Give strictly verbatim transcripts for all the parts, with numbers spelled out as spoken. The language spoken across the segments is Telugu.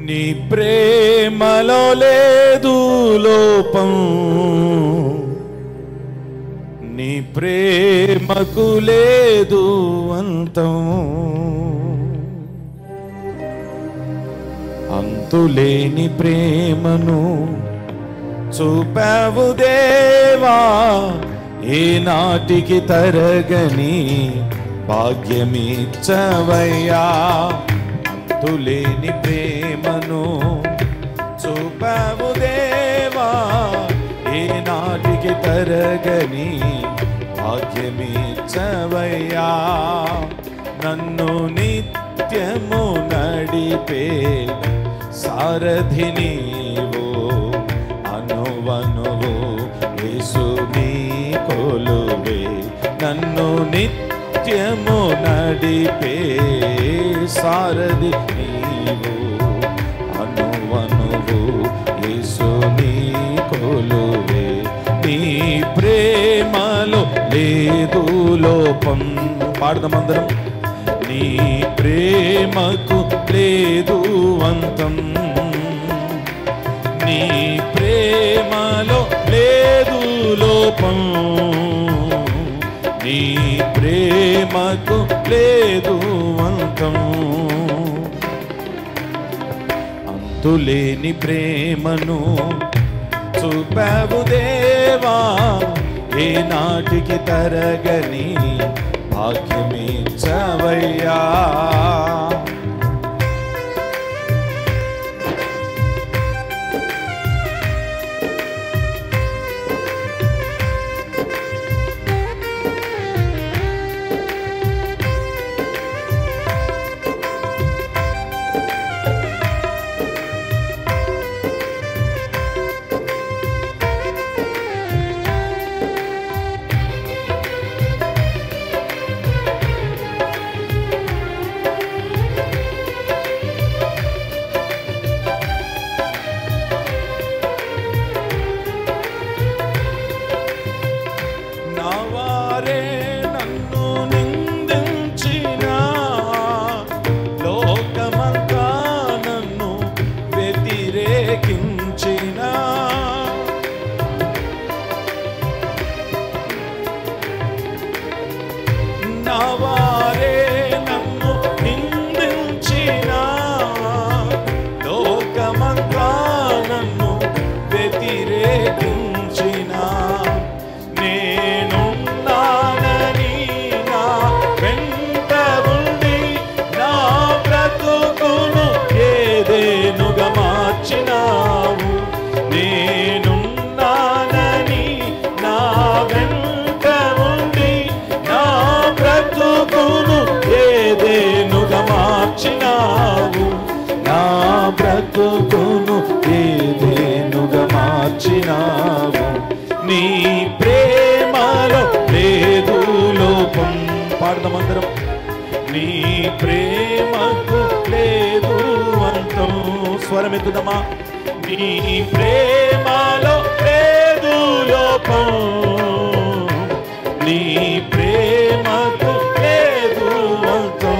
నీ ప్రేమలో లేదు లోపం, నీ ప్రేమకు లేదు అంతం. అంతులేని ప్రేమను చూపావు దేవా, ఏనాటికి తరగని భాగ్యమిచ్చవయ్యా. అంతులేని ప్రేమను చూపావు దేవా, ఏనాటికి తరగని భాగ్యమిచ్చవయ్యా. నన్ను నిత్యము నడిపే సారథి నీవు, అనువనువు యేసు నీ కొలువే. నన్ను నిత్యము నడిపే సారథి నీవు, అనువనువు యేసు నీ కొలువే. నీ ప్రేమలో లేదు లోపం. పాడదామందరం. నీ ప్రేమకు లేదు అంతం, నీ ప్రేమలో లేదు లోపం, నీ ప్రేమకు లేదు అంతం. అంతులేని ప్రేమను చూపావు దేవా, ఏనాటికి తరగని భాగ్యమిచ్చవయ్యా. బ్రతుకును ఏదేనుగా మార్చినావు. నీ ప్రేమలో లేదు లోపం. పాడదామందరం. నీ ప్రేమకు లేదు అంతం. స్వరమెత్తుదమా. నీ ప్రేమలో లేదు లోపం, నీ ప్రేమకు లేదు అంతం.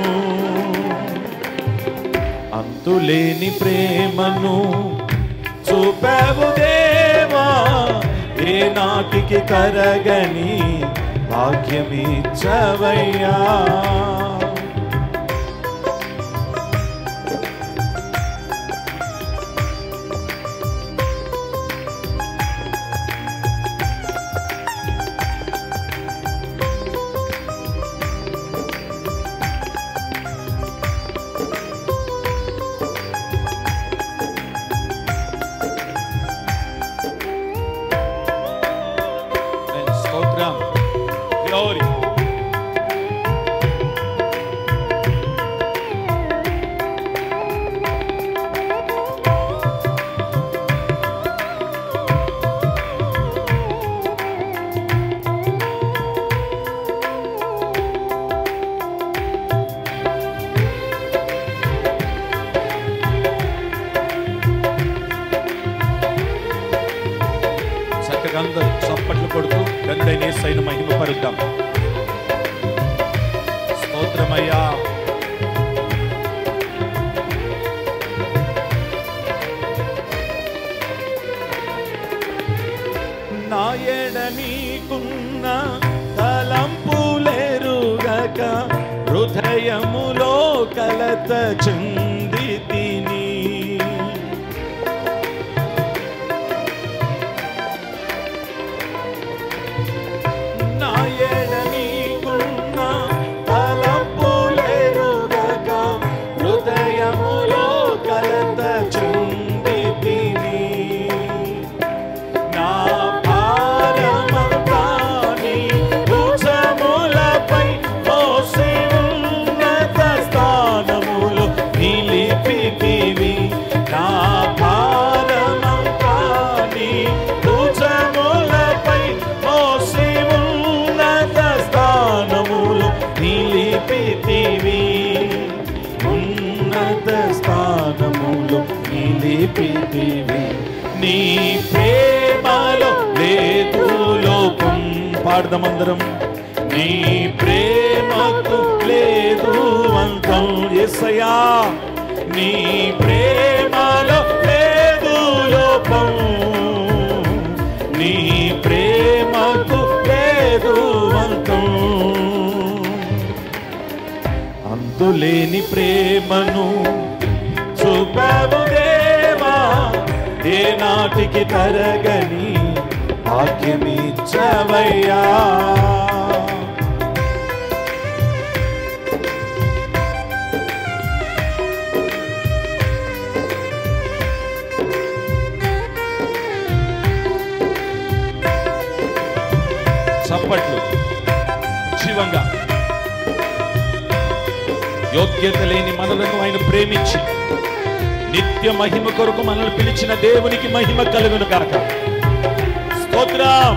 అంతులేని ప్రేమను చూపావు దేవా, ఏనాటికి తరగని భాగ్యమిచ్చవయ్యా. Glory. చక్కగా అందరూ చప్పట్లు కొడుతూ తండ్రైన యేసయ్యను మహిమపరుద్దాం. స్తోత్రమయ్యా. నీకున్న తలంపులెరుగక హృదయములో కలత చెందితిని. నా ఎడ నీకున్న తలంపులెరుగక హృదయములో కలత చెందితిని. నా భారమంతా నీ భుజములపై మోసి ఉన్నత స్థానములో నిలిపితివి. నా భారమంతా నీ భుజములపై మోసి ఉన్నత స్థానములో నిలిపితివి. ఉన్నత స్థానములో నిలిపితివి. నీ ప్రేమలో లేదు లోపం. పాడదామందరం. నీ ప్రేమకు లేదు అంతం. యేసయ్యా నీ ప్రేమలో లేదు లోపం. నీ ప్రేమకు లేదు అంతం. అంతులేని ప్రేమను చూపావు దేవా, ఏ నాటికి తరగని భాగ్యమిచ్చవయ్యా. చప్పట్లు జీవంగా. యోగ్యత లేని మనలను ఆయన ప్రేమించి నిత్య మహిమ కొరకు మనల్ని పిలిచిన దేవునికి మహిమ కలుగును గాక. స్తోత్రం.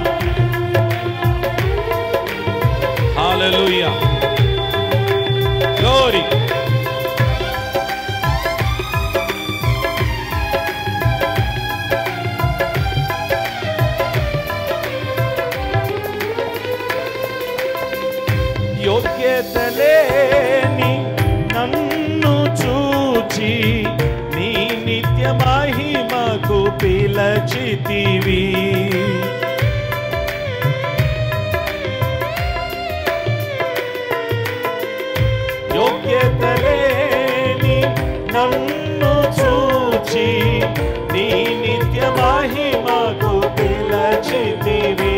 హల్లెలూయా. గ్లోరీ. యోగ్యత లేని నన్ను చూచి నీ నిత్య మహిమకు పిలచితివి. యోగ్యత లేని నన్ను చూచి నీ నిత్య మహిమకు పిలచితివి.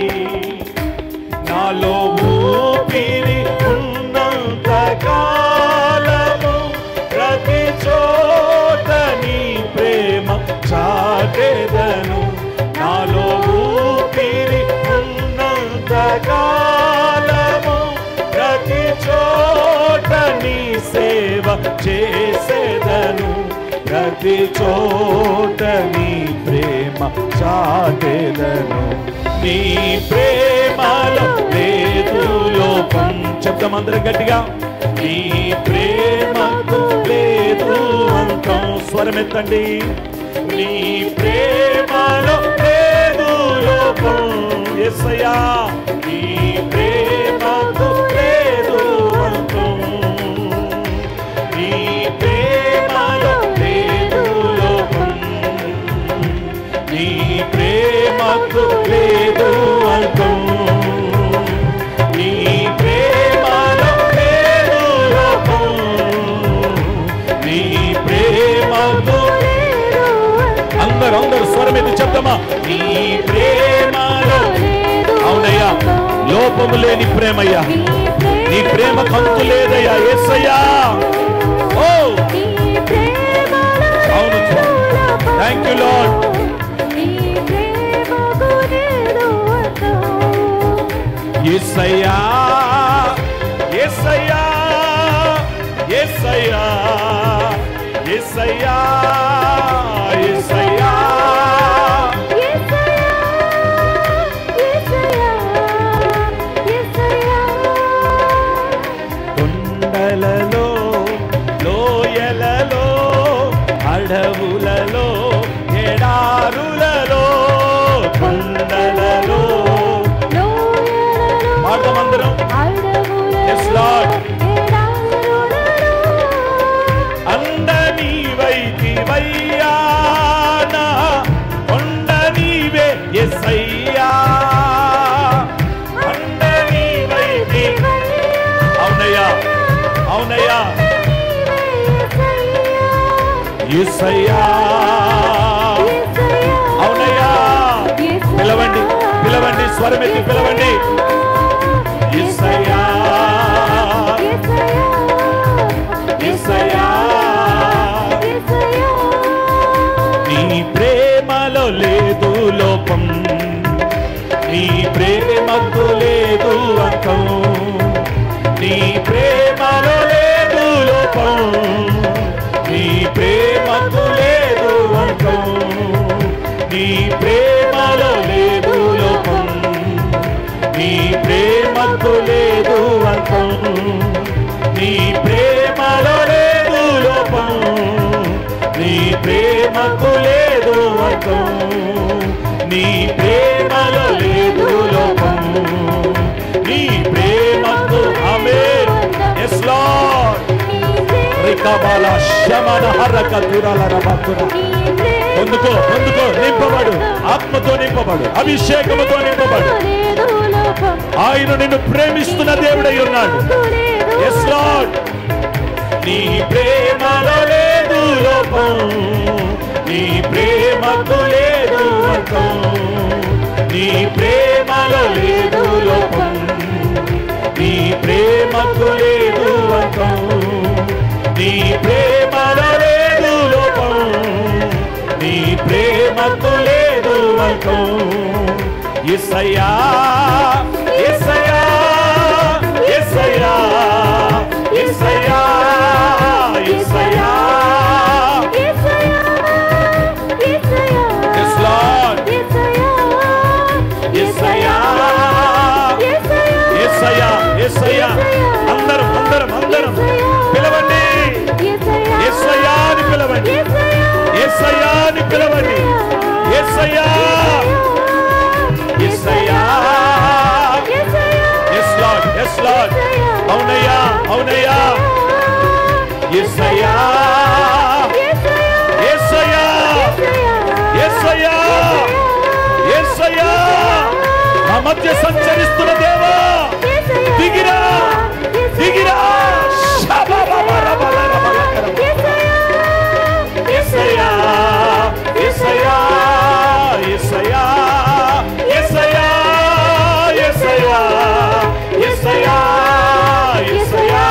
నాలో ఊపిరి ఉన్నంత కాలము ప్రతి చోట నీ ప్రేమ చాటెదను. నాలో ఊపిరి ఉన్నంత కాలము ప్రతి చోట నీ సేవ చేసేదను. ప్రతి చోట నీ ప్రేమ చాటెదను. నీ ప్రేమలో లేదు లోపం. చెప్తామందరం గట్టిగా. నీ ప్రేమకు లేదు అంతం. స్వరమెత్తండి. నీ ప్రేమలో లేదు లోపం. యేసయ్యా నీ ప్రేమకు లేదు అంతం. నీ ప్రేమలో లేదు లోపం. నీ ప్రేమకు లేదు అంతం. నీ ప్రేమలో లేదు లోపం. నీ ప్రేమకు అందరూ అందరూ స్వరమెత్తి చెప్తామా. నీ ప్రేమలో అవునయ్యా లోపము లేని ప్రేమయ్యా. నీ ప్రేమ కంతు లేదయ్యా. యేసయ్యా ఓ అవును. Thank you lord. యేసయ్యా యేసయ్యా యేసయ్యా యేసయ్యా యేసయ్యా కొండలలో లోయలలో అడవులలో ఎడారులలో కొండలలో పాడమందరం. yes lord. అండ నీవైతివయ్యా నా కొండ నీవే యేసయ్యా. యేసయ్యా అవునయ్యా పిలవండి పిలవండి స్వరమెత్తి పిలవండి యేసయ్యా యేసయ్యా నీ ప్రేమలో లేదు లోపం నీ ప్రేమకు లేదు అంతం నీ ప్రేమలో లేదు లోపం నీ ప్రేమకు లేదు అంతం నీ ప్రేమలో లేదు లోపం నీ ప్రేమకు లేదు అంతం నీ ప్రేమలో లేదు లోపం నీ ప్రేమకు లేదు అంతం నీ ప్రేమలో లేదు లోపం నీ ప్రేమకు ఆమేన్ yes lord రికబాల శమన హరక దురాల రబతుర పొందుకో పొందుకో నింపబడు ఆత్మతో నింపబడు అభిషేకముతో నింపబడు ఆయన నిన్ను ప్రేమిస్తున్న దేవుడై ఉన్నాడు yes lord నీ ప్రేమలో లేదు లోపం నీ ప్రేమకు లేదు అంతం నీ ప్రేమలో లేదు లోపం నీ ప్రేమకు లేదు అంతం నీ ప్రేమలో లేదు లోపం నీ ప్రేమకు లేదు అంతం యేసయ్యా యేసయ్యా యేసయ్యా యేసయ్యా యేసయ్యా yes lord యేసయ్యా యేసయ్యా యేసయ్యా అందరం అందరం అందరం పిలవండి యేసయ్యా అని పిలవండి యేసయ్యా అని పిలవండి యేసయ్యా యేసయ్యా yes lord yes lord అవునయ్యా అవునయ్యా యేసయ్యా యేసయ్యా యేసయ్యా యేసయ్యా మా మధ్య సంచరిస్తున్న దేవా దిగిరా దిగిరా యేసయ్యా యేసయ్యా యేసయ్యా యేసయ్యా యేసయ్యా యేసయ్యా యేసయ్యా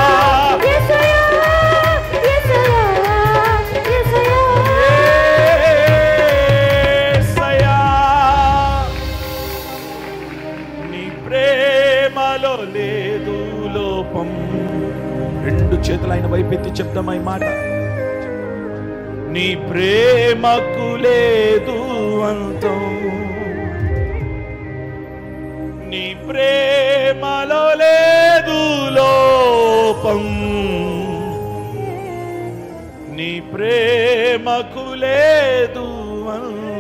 లేదు లోపం రెండు చేతులు ఆయన వైపెత్తి చెప్తామా ఈ మాట నీ ప్రేమకు లేదు అంతం నీ ప్రేమలో లేదు లోపం నీ ప్రేమకు లేదు అంతం